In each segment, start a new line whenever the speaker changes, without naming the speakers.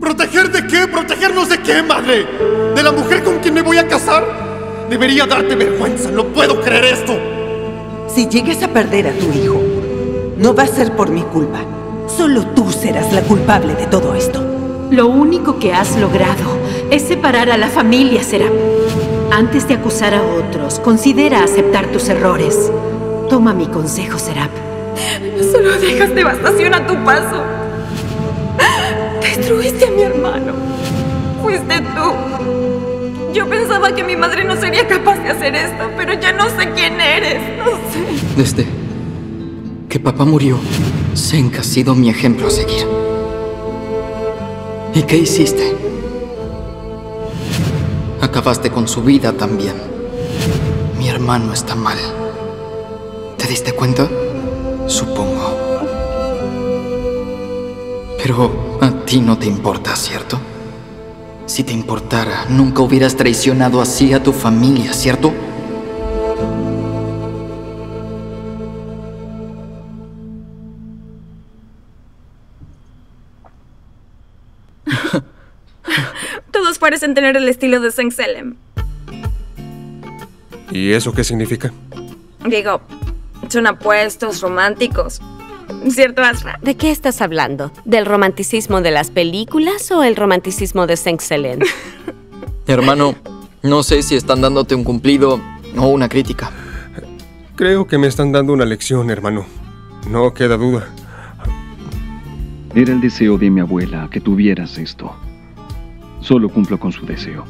¿Proteger de qué? ¿Protegernos de qué, madre? ¿De la mujer con quien me voy a casar? Debería darte vergüenza, no puedo creer esto.
Si llegas a perder a tu hijo, no va a ser por mi culpa. Solo tú serás la culpable de todo esto.
Lo único que has logrado es separar a la familia, Serap. Antes de acusar a otros, considera aceptar tus errores. Toma mi consejo, Serap.
Solo dejas devastación a tu paso. Destruiste a mi hermano. Fuiste tú. Yo pensaba que mi madre no sería capaz de hacer esto, pero ya no sé quién eres. No sé.
Desde que papá murió, Zeng ha sido mi ejemplo a seguir. ¿Y qué hiciste? Acabaste con su vida también. Mi hermano está mal. ¿Te diste cuenta? Supongo. Pero a ti no te importa, ¿cierto? Si te importara, nunca hubieras traicionado así a tu familia, ¿cierto?
Todos parecen tener el estilo de Zeng Selem.
¿Y eso qué significa?
Digo, son apuestos, románticos. ¿Cierto, Asra?
¿De qué estás hablando? ¿Del romanticismo de las películas o el romanticismo de Zeng Selem?
Hermano, no sé si están dándote un cumplido o una crítica.
Creo que me están dando una lección, hermano. No queda duda.
Era el deseo de mi abuela que tuvieras esto. Solo cumplo con su deseo.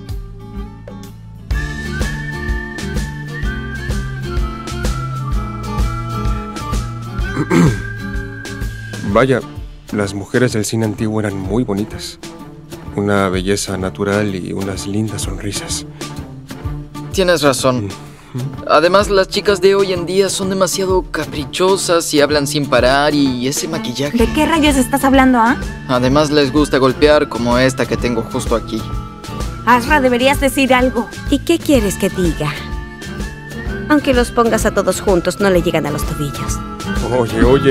Vaya, las mujeres del cine antiguo eran muy bonitas. Una belleza natural y unas lindas sonrisas.
Tienes razón. Además, las chicas de hoy en día son demasiado caprichosas y hablan sin parar y ese maquillaje.
¿De qué rayos estás hablando, ah?
Además, les gusta golpear como esta que tengo justo aquí.
Asra, deberías decir algo.
¿Y qué quieres que diga? Aunque los pongas a todos juntos, no le llegan a los tobillos.
Oye, oye.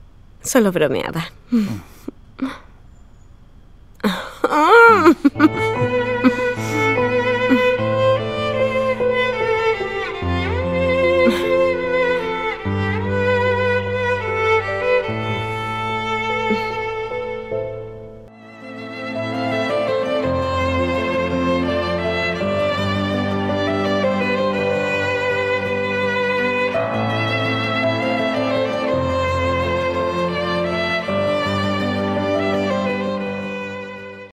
Solo bromeaba.